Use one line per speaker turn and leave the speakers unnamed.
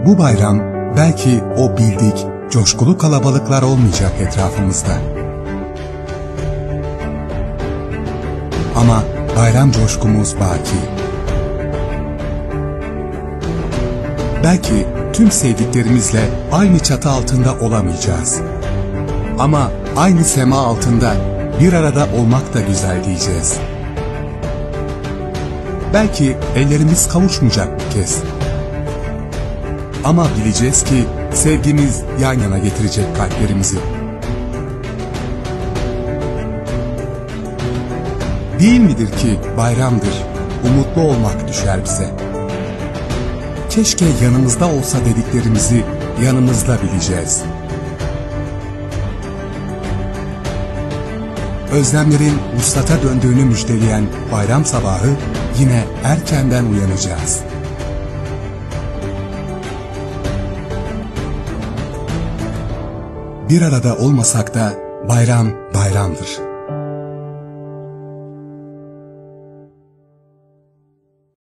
Bu bayram belki o bildik, coşkulu kalabalıklar olmayacak etrafımızda. Ama bayram coşkumuz baki. Belki tüm sevdiklerimizle aynı çatı altında olamayacağız. Ama aynı sema altında bir arada olmak da güzel diyeceğiz. Belki ellerimiz kavuşmayacak bir kez. Ama bileceğiz ki sevgimiz yan yana getirecek kalplerimizi. Değil midir ki bayramdır, umutlu olmak düşer bize. Keşke yanımızda olsa dediklerimizi yanımızda bileceğiz. Özlemlerin vuslata döndüğünü müjdeleyen bayram sabahı yine erkenden uyanacağız. Bir arada olmasak da bayram bayramdır.